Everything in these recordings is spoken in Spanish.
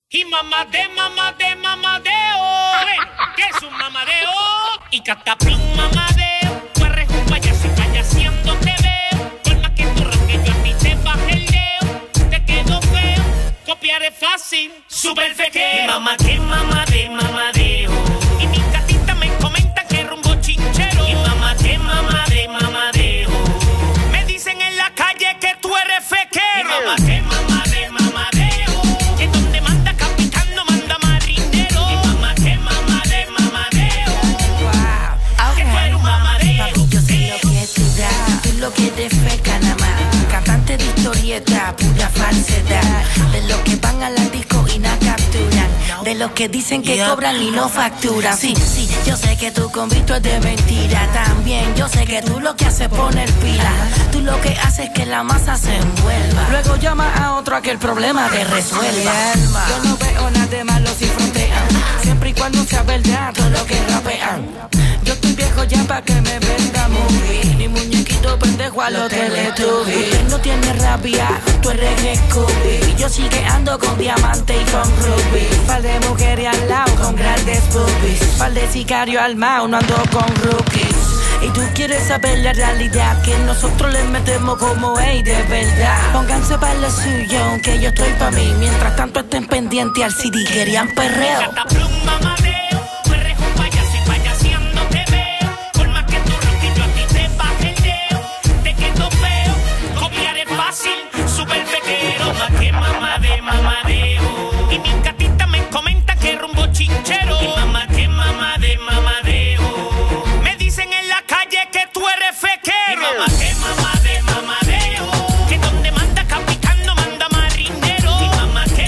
Y mamadeo, que es un mamadeo. Y cataplum mamadeo, tú eres un payaso y payaseando te veo. Por más que tu roque yo a ti te baje el dedo, te quedo feo, copiar es fácil, super fequero. Y mamadeo. Y mis gatitas me comentan que rumbo chinchero. Y mamadeo. Me dicen en la calle que tú eres fequero. Y mamadeo. Es donde manda capitán, no manda marinero. Y mamadeo. Wow. Que tú eres un mamadeo. Papi, yo sé lo que tú das. Tú lo que eres feca nada más. Cantante de historieta, pura falsedad. De los que van a la disco y no capturan. De los que dicen que cobran y no facturan. Sí, yo sé que tu convito es de mentira. También yo sé que tú lo que haces es poner pila. Tú lo que haces es que la masa se envuelva. Luego llama a otro a que el problema te resuelva. Yo no veo nada de malo si frontean. Siempre y cuando sea verdad todo lo que rapean. Yo estoy viejo ya pa' que me venda movie. Ni muñequito pendejo a los Teletubbies. Usted no tiene rabia, tú eres Scooby. Yo sigue ando con diamante y con ruby. Par de mujeres al lado con grandes boobies. Par de sicarios al mao, no ando con rookies. Y tú quieres saber la realidad, que nosotros les metemos como ey de verdad. Pónganse para lo suyo, aunque yo estoy pa' mí. Mientras tanto estén pendientes al CD, querían perreo. Cataplum mamadeo, tú eres un payaso y payaseando te veo. Por más que tu roquillo a ti te baje el dedo, te quedo feo, copiar es fácil, super fequero. Más que mamadeo. Y mis gatitas me comentan que rumbo chinchero. Y mamadeo. Me dicen en la calle que tú eres fequero. Y mamadeo. Que donde manda capitán no manda marinero. Y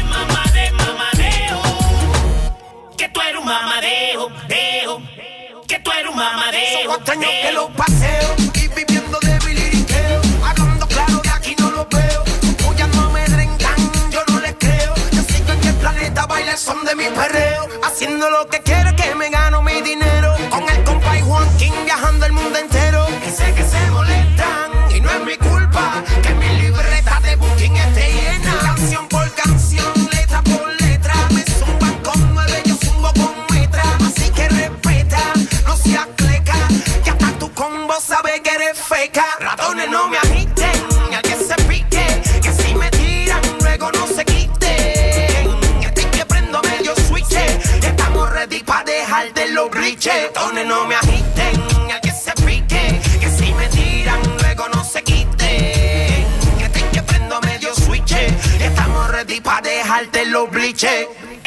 mamadeo. Que tú eres un mamadeo. Que tú eres un mamadeo. Hace años que los paseo y viviendo de biliriqueo. Hablando claro de aquí no lo veo. Como ya no me rentan, yo no les creo. Yo sigo en que el planeta baila el son de mi perreo. Haciendo lo que quiero, que me gano mi dinero. Con el compa y Juan King viajando el mundo entero. Y sé que se molestan y no es mi culpa que mi libreta de booking esté llena. Canción por canción, letra por letra. Me zumban con 9, yo zumbo con metra. Así que respeta, no seas cleca, que hasta tu combo sabe que eres feca. Ratones no me agiten, al que se pique, que si me tiran luego no se quiten. Estoy que prendo medio switch, estamos ready pa' dejarte los briches. Ratones no me agiten, al que se pique, que si me tiran luego no se quiten. Estoy que prendo medio switch, estamos ready pa' dejarte los briches.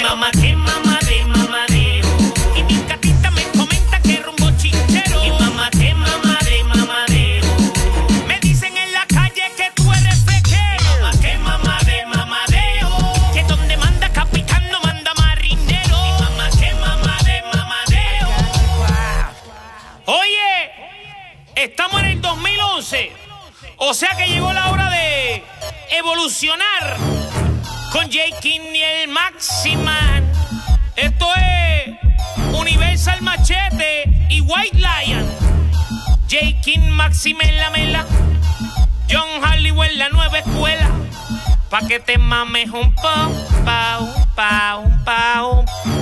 Mamadeo. Y mis gatitas me comentan que rumbo chinchero. Y mamadeo. Me dicen en la calle que tú eres fequero. Y mamadeo. Que donde manda capitán no manda marinero. Y mamadeo. Oye, estamos en el 2011. O sea que llegó la hora de evolucionar con J. King y el Maximan. Esto es Universal Machete y White Lion. J. King, Maximan en la mela. John Hollywood en la nueva escuela. Pa' que te mames un pao.